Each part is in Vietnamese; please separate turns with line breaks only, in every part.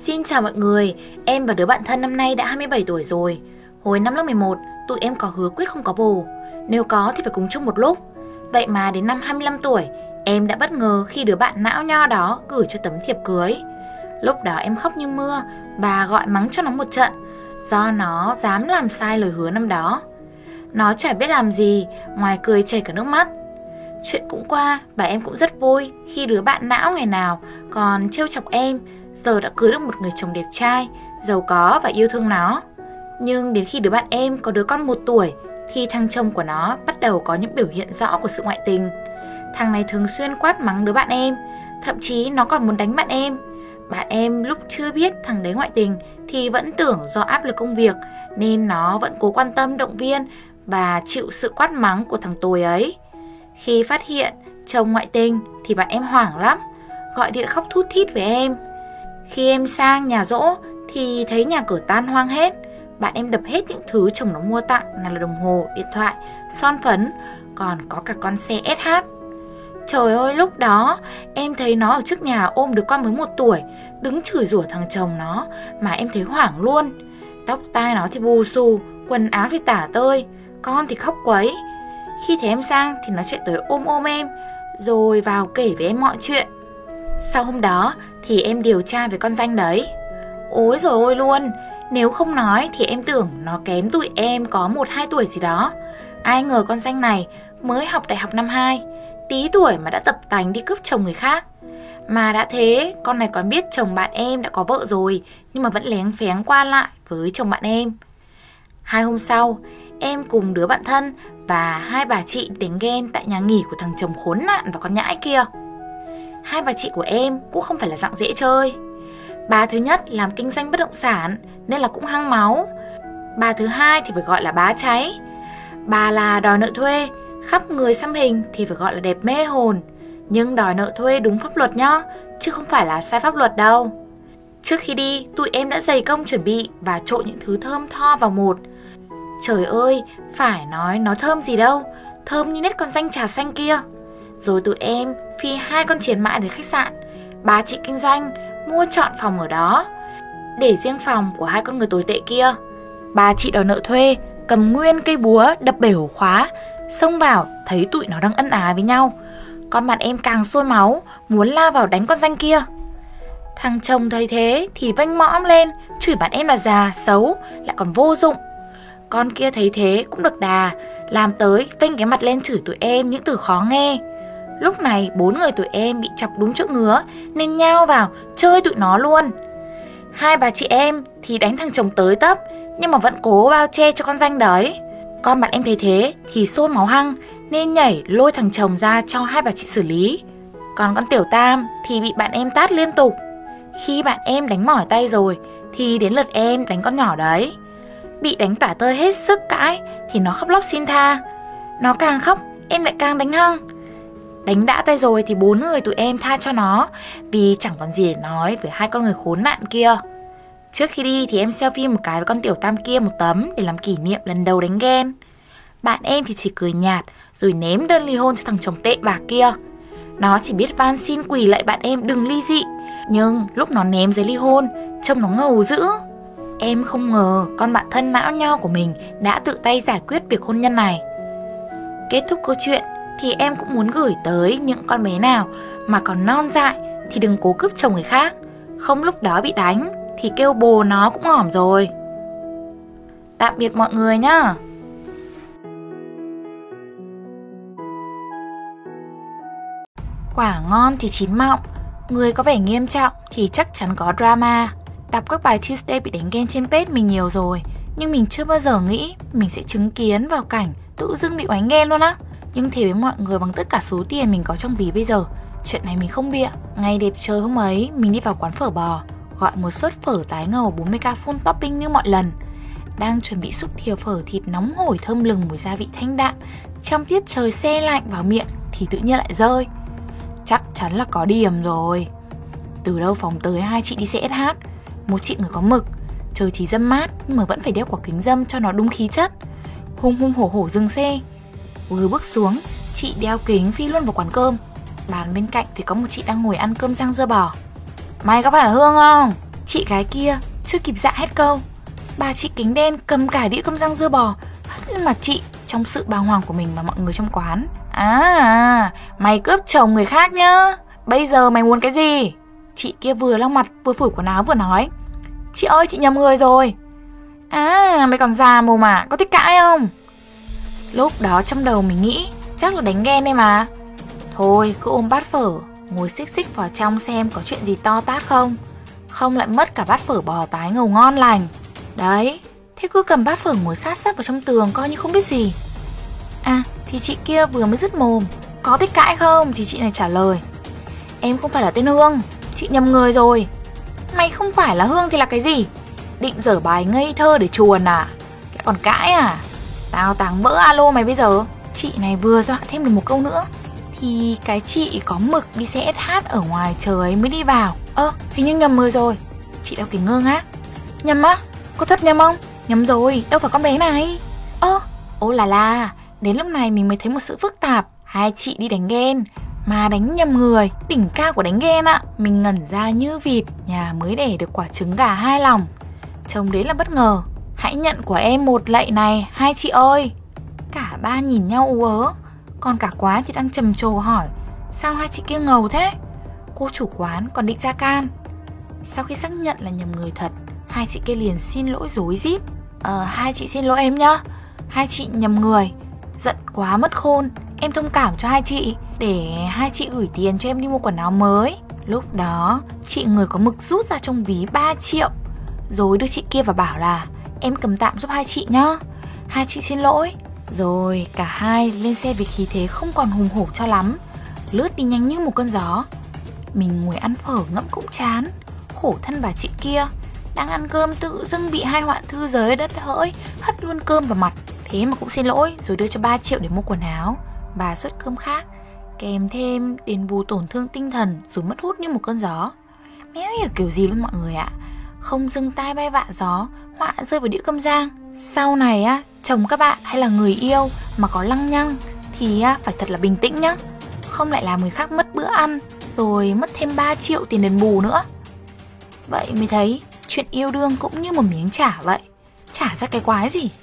Xin chào mọi người, em và đứa bạn thân năm nay đã 27 tuổi rồi. Hồi năm lớp 11, tụi em có hứa quyết không có bồ. Nếu có thì phải cùng chung một lúc. Vậy mà đến năm 25 tuổi, em đã bất ngờ khi đứa bạn não nho đó gửi cho tấm thiệp cưới. Lúc đó em khóc như mưa và gọi mắng cho nó một trận, do nó dám làm sai lời hứa năm đó. Nó chả biết làm gì ngoài cười chảy cả nước mắt. Chuyện cũng qua và em cũng rất vui khi đứa bạn não ngày nào còn trêu chọc em giờ đã cưới được một người chồng đẹp trai, giàu có và yêu thương nó. Nhưng đến khi đứa bạn em có đứa con 1 tuổi thì thằng chồng của nó bắt đầu có những biểu hiện rõ của sự ngoại tình. Thằng này thường xuyên quát mắng đứa bạn em, thậm chí nó còn muốn đánh bạn em. Bạn em lúc chưa biết thằng đấy ngoại tình thì vẫn tưởng do áp lực công việc nên nó vẫn cố quan tâm động viên và chịu sự quát mắng của thằng tồi ấy. Khi phát hiện chồng ngoại tình thì bạn em hoảng lắm, gọi điện khóc thút thít với em. Khi em sang nhà giỗ thì thấy nhà cửa tan hoang hết. Bạn em đập hết những thứ chồng nó mua tặng, nào là đồng hồ, điện thoại, son phấn, còn có cả con xe SH. Trời ơi, lúc đó em thấy nó ở trước nhà ôm đứa con mới 1 tuổi, đứng chửi rủa thằng chồng nó mà em thấy hoảng luôn. Tóc tai nó thì bù xù, quần áo thì tả tơi, con thì khóc quấy. Khi thấy em sang thì nó chạy tới ôm em, rồi vào kể với em mọi chuyện. Sau hôm đó thì em điều tra về con danh đấy. Ối rồi ôi luôn, nếu không nói thì em tưởng nó kém tụi em có 1-2 tuổi gì đó. Ai ngờ con danh này mới học đại học năm 2, tí tuổi mà đã tập tành đi cướp chồng người khác. Mà đã thế, con này còn biết chồng bạn em đã có vợ rồi, nhưng mà vẫn léng phéng qua lại với chồng bạn em. 2 hôm sau, em cùng đứa bạn thân và 2 bà chị đánh ghen tại nhà nghỉ của thằng chồng khốn nạn và con nhãi kia. 2 bà chị của em cũng không phải là dạng dễ chơi. Bà thứ nhất làm kinh doanh bất động sản nên là cũng hăng máu. Bà thứ hai thì phải gọi là bá cháy. Bà là đòi nợ thuê, khắp người xăm hình thì phải gọi là đẹp mê hồn. Nhưng đòi nợ thuê đúng pháp luật nhá, chứ không phải là sai pháp luật đâu. Trước khi đi, tụi em đã dày công chuẩn bị và trộn những thứ thơm tho vào một. Trời ơi, phải nói nó thơm gì đâu, thơm như nét con danh trà xanh kia. Rồi tụi em phi 2 con chiến mã đến khách sạn. Bà chị kinh doanh mua trọn phòng ở đó, để riêng phòng của 2 con người tồi tệ kia. Bà chị đòi nợ thuê cầm nguyên cây búa đập bể ổ khóa, xông vào thấy tụi nó đang ân ái với nhau. Con bạn em càng sôi máu, muốn la vào đánh con danh kia. Thằng chồng thấy thế thì vênh mõm lên, chửi bạn em là già, xấu, lại còn vô dụng. Con kia thấy thế cũng được đà, làm tới vênh cái mặt lên chửi tụi em những từ khó nghe. Lúc này 4 người tụi em bị chọc đúng chỗ ngứa nên nhao vào chơi tụi nó luôn. 2 bà chị em thì đánh thằng chồng tới tấp, nhưng mà vẫn cố bao che cho con danh đấy. Con bạn em thấy thế thì sôi máu hăng nên nhảy lôi thằng chồng ra cho 2 bà chị xử lý. Còn con tiểu tam thì bị bạn em tát liên tục. Khi bạn em đánh mỏi tay rồi thì đến lượt em đánh con nhỏ đấy. Bị đánh tả tơi hết sức cãi thì nó khóc lóc xin tha. Nó càng khóc em lại càng đánh hăng. Đánh đã tay rồi thì 4 người tụi em tha cho nó, vì chẳng còn gì để nói với 2 con người khốn nạn kia. Trước khi đi thì em selfie một cái với con tiểu tam kia một tấm để làm kỷ niệm lần đầu đánh ghen. Bạn em thì chỉ cười nhạt rồi ném đơn ly hôn cho thằng chồng tệ bạc kia. Nó chỉ biết van xin quỳ lại bạn em đừng ly dị, nhưng lúc nó ném giấy ly hôn trông nó ngầu dữ. Em không ngờ con bạn thân não nho của mình đã tự tay giải quyết việc hôn nhân này. Kết thúc câu chuyện thì em cũng muốn gửi tới những con bé nào mà còn non dại thì đừng cố cướp chồng người khác. Không lúc đó bị đánh thì kêu bồ nó cũng ngỏm rồi. Tạm biệt mọi người nhá. Quả ngon thì chín mọng, người có vẻ nghiêm trọng thì chắc chắn có drama. Đọc các bài Tuesday bị đánh ghen trên page mình nhiều rồi, nhưng mình chưa bao giờ nghĩ mình sẽ chứng kiến vào cảnh tự dưng bị oánh ghen luôn á. Nhưng thề với mọi người bằng tất cả số tiền mình có trong ví bây giờ, chuyện này mình không bịa. Ngày đẹp trời hôm ấy, mình đi vào quán phở bò, gọi một suất phở tái ngầu 40k full topping như mọi lần. Đang chuẩn bị xúc thìa phở thịt nóng hổi thơm lừng mùi gia vị thanh đạm, trong tiết trời se lạnh vào miệng thì tự nhiên lại rơi. Chắc chắn là có điểm rồi. Từ đâu phóng tới 2 chị đi xe SH, một chị người có mực. Trời thì dâm mát nhưng mà vẫn phải đeo quả kính dâm cho nó đúng khí chất. Hùng hổ dừng xe. Vừa bước xuống, chị đeo kính phi luôn vào quán cơm. Bàn bên cạnh thì có một chị đang ngồi ăn cơm rang dưa bò. Mày có phải là Hương không? chị gái kia chưa kịp dạ hết câu, bà chị kính đen cầm cả đĩa cơm rang dưa bò hất lên mặt chị trong sự bàng hoàng của mình và mọi người trong quán. Mày cướp chồng người khác nhá, bây giờ mày muốn cái gì? Chị kia vừa lau mặt vừa phủi quần áo vừa nói. Chị ơi, chị nhầm người rồi. Mày còn già mồm mà, có thích cãi không? Lúc đó trong đầu mình nghĩ chắc là đánh ghen đây mà. Thôi cứ ôm bát phở ngồi xích xích vào trong xem có chuyện gì to tát không, không lại mất cả bát phở bò tái ngầu ngon lành. Đấy, thế cứ cầm bát phở ngồi sát sát vào trong tường coi như không biết gì. Thì chị kia vừa mới dứt mồm, có thích cãi không, thì chị này trả lời. Em không phải là tên Hương, chị nhầm người rồi. Mày không phải là Hương thì là cái gì? Định dở bài ngây thơ để chuồn à? Lại còn cãi à? Tao táng vỡ alo mày bây giờ. Chị này vừa dọa thêm được một câu nữa thì cái chị có mực đi xe SH ở ngoài chờ ấy mới đi vào. Hình như nhầm người rồi. Chị đeo kính ngơ ngác. Nhầm á? Có thật nhầm không? Nhầm rồi, đâu phải con bé này. Ô là đến lúc này mình mới thấy một sự phức tạp. Hai chị đi đánh ghen mà đánh nhầm người, đỉnh cao của đánh ghen ạ. Mình ngẩn ra như vịt, nhà mới đẻ được quả trứng gà hai lòng. Trông đấy là bất ngờ. Hãy nhận của em một lạy này hai chị ơi. Cả ba nhìn nhau ú ớ, còn cả quán thì đang trầm trồ hỏi sao hai chị kia ngầu thế. Cô chủ quán còn định ra can. Sau khi xác nhận là nhầm người thật, hai chị kia liền xin lỗi rối rít. Hai chị xin lỗi em nhá, hai chị nhầm người, giận quá mất khôn, em thông cảm cho hai chị, để hai chị gửi tiền cho em đi mua quần áo mới. Lúc đó chị người có mực rút ra trong ví 3 triệu rồi đưa chị kia và bảo là em cầm tạm giúp hai chị nhá, hai chị xin lỗi. Rồi cả hai lên xe vì khí thế không còn hùng hổ cho lắm, lướt đi nhanh như một cơn gió. Mình ngồi ăn phở ngẫm cũng chán. Khổ thân bà chị kia, đang ăn cơm tự dưng bị hai hoạn thư giới đất hỡi hất luôn cơm vào mặt. Thế mà cũng xin lỗi rồi đưa cho 3 triệu để mua quần áo và suất cơm khác, kèm thêm đền bù tổn thương tinh thần rồi mất hút như một cơn gió. Méo hiểu kiểu gì luôn mọi người ạ. Không dưng tai bay vạ gió, họa rơi vào đĩa cơm rang. Sau này chồng các bạn hay là người yêu mà có lăng nhăng thì phải thật là bình tĩnh nhá, không lại làm người khác mất bữa ăn rồi mất thêm 3 triệu tiền đền bù nữa. Vậy mới thấy chuyện yêu đương cũng như một miếng chả vậy, chả ra cái quái gì.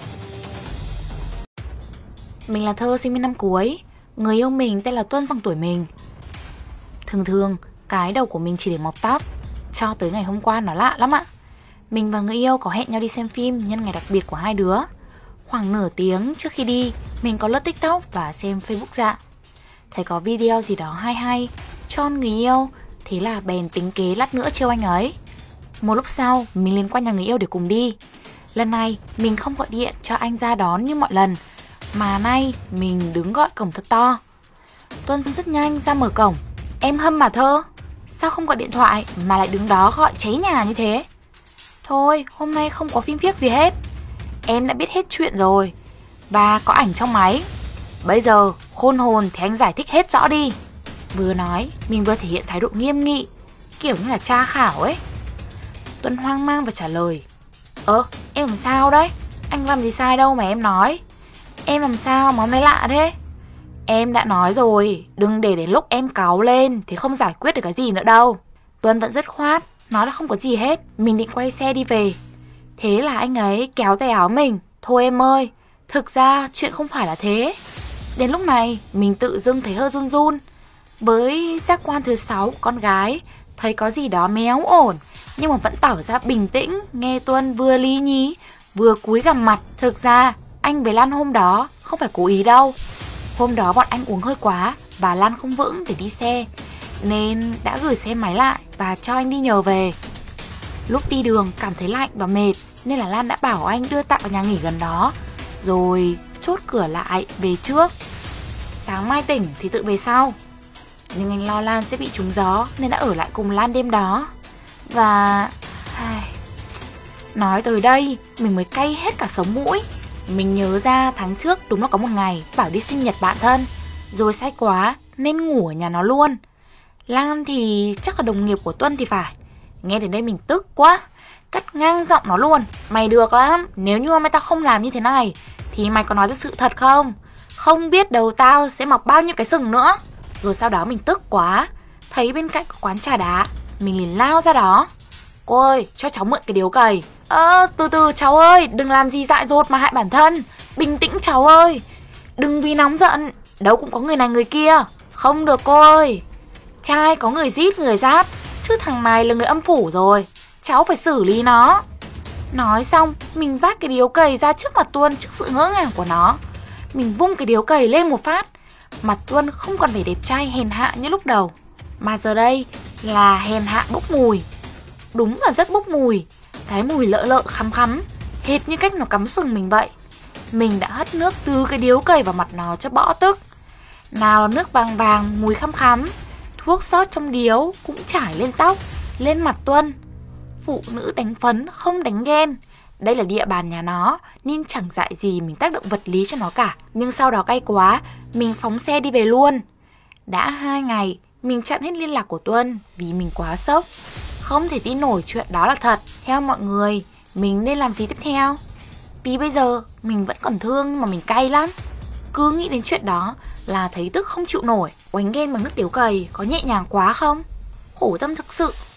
Mình là Thơ, sinh viên năm cuối. Người yêu mình tên là Tuân, bằng tuổi mình. Thường cái đầu của mình chỉ để mọc tóc. Cho tới ngày hôm qua nó lạ lắm ạ. Mình và người yêu có hẹn nhau đi xem phim nhân ngày đặc biệt của hai đứa. Khoảng nửa tiếng trước khi đi, mình có lướt TikTok và xem Facebook dạ. Thấy có video gì đó hay hay cho người yêu, thế là bèn tính kế lát nữa trêu anh ấy. Một lúc sau, mình liền qua nhà người yêu để cùng đi. Lần này, mình không gọi điện cho anh ra đón như mọi lần, mà nay mình đứng gọi cổng thật to. Tuân rất nhanh ra mở cổng. Em hâm mà Thơ, sao không gọi điện thoại mà lại đứng đó gọi cháy nhà như thế? Thôi, hôm nay không có phim phiếc gì hết. Em đã biết hết chuyện rồi và có ảnh trong máy. Bây giờ khôn hồn thì anh giải thích hết rõ đi. Vừa nói, mình vừa thể hiện thái độ nghiêm nghị, kiểu như là tra khảo ấy. Tuân hoang mang và trả lời. Em làm sao đấy? Anh làm gì sai đâu mà em nói. Em làm sao mà hôm nay lạ thế? Em đã nói rồi, đừng để đến lúc em cáu lên thì không giải quyết được cái gì nữa đâu. Tuân vẫn dứt khoát, nói là không có gì hết. Mình định quay xe đi về. Thế là anh ấy kéo tay áo mình. Thôi em ơi, thực ra chuyện không phải là thế. Đến lúc này mình tự dưng thấy hơi run run. Với giác quan thứ 6 của con gái, thấy có gì đó méo ổn, nhưng mà vẫn tỏ ra bình tĩnh. Nghe Tuân vừa lý nhí vừa cúi gằm mặt. Thực ra anh với Lan hôm đó không phải cố ý đâu. Hôm đó bọn anh uống hơi quá và Lan không vững để đi xe, nên đã gửi xe máy lại và cho anh đi nhờ về. Lúc đi đường cảm thấy lạnh và mệt, nên là Lan đã bảo anh đưa tạm vào nhà nghỉ gần đó, rồi chốt cửa lại về trước. Sáng mai tỉnh thì tự về sau. Nhưng anh lo Lan sẽ bị trúng gió nên đã ở lại cùng Lan đêm đó. Và nói tới đây mình mới cay hết cả sống mũi. Mình nhớ ra tháng trước đúng là có một ngày bảo đi sinh nhật bạn thân, rồi say quá nên ngủ ở nhà nó luôn. Lan thì chắc là đồng nghiệp của Tuân thì phải. Nghe đến đây mình tức quá, cắt ngang giọng nó luôn. Mày được lắm, nếu như hôm nay tao không làm như thế này thì mày có nói ra sự thật không? Không biết đầu tao sẽ mọc bao nhiêu cái sừng nữa. Rồi sau đó mình tức quá, thấy bên cạnh có quán trà đá, mình liền lao ra đó. Cô ơi, cho cháu mượn cái điếu cày. Từ từ cháu ơi, đừng làm gì dại dột mà hại bản thân. Bình tĩnh cháu ơi. Đừng vì nóng giận, đâu cũng có người này người kia. Không được cô ơi. Trai có người rít người rát, chứ thằng này là người âm phủ rồi. Cháu phải xử lý nó. Nói xong, mình vác cái điếu cày ra trước mặt Tuân trước sự ngỡ ngàng của nó. Mình vung cái điếu cày lên một phát. Mặt Tuân không còn vẻ đẹp trai hèn hạ như lúc đầu, mà giờ đây là hèn hạ bốc mùi. Đúng là rất bốc mùi. Cái mùi lợ lợ khắm khắm, hệt như cách nó cắm sừng mình vậy. Mình đã hất nước từ cái điếu cày vào mặt nó cho bỏ tức. Nào là nước vàng vàng mùi khắm khắm, thuốc sót trong điếu cũng trải lên tóc, lên mặt Tuân. Phụ nữ đánh phấn không đánh ghen. Đây là địa bàn nhà nó, nên chẳng dại gì mình tác động vật lý cho nó cả. Nhưng sau đó cay quá, mình phóng xe đi về luôn. Đã 2 ngày, mình chặn hết liên lạc của Tuân vì mình quá sốc. Không thể tin nổi chuyện đó là thật. Theo mọi người, mình nên làm gì tiếp theo? Vì bây giờ mình vẫn còn thương nhưng mà mình cay lắm. Cứ nghĩ đến chuyện đó là thấy tức không chịu nổi. Oánh ghen bằng nước điếu cày có nhẹ nhàng quá không? Khổ tâm thực sự.